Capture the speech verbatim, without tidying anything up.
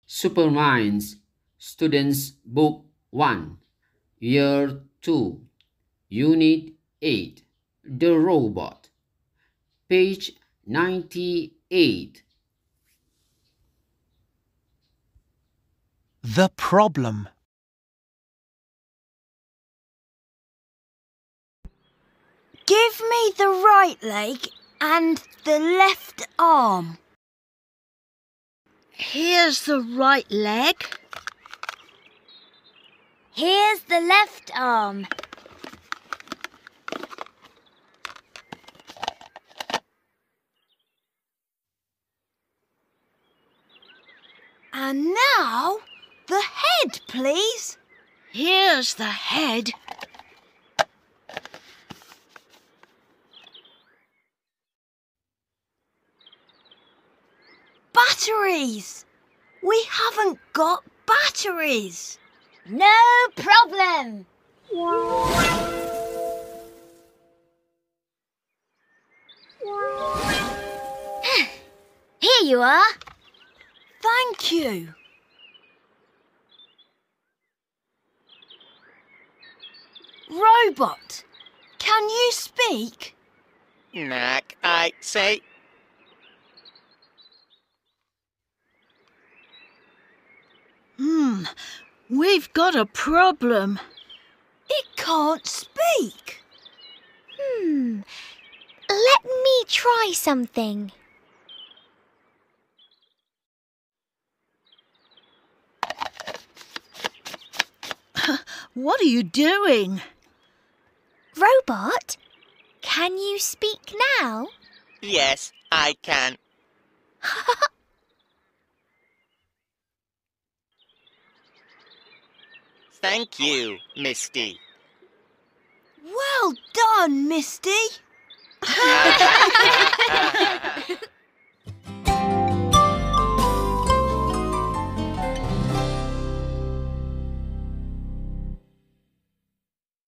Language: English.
Superminds, Students Book one, Year two, Unit eight, The Robot, page ninety-eight. The problem. Give me the right leg and the left arm. Here's the right leg. Here's the left arm. And now, the head, please. Here's the head. Batteries! We haven't got batteries. No problem. Here you are. Thank you. Robot, can you speak? Knack, I say. Hmm, we've got a problem. It can't speak. Hmm. Let me try something. What are you doing? Robot, can you speak now? Yes, I can. Thank you, Misty. Well done, Misty.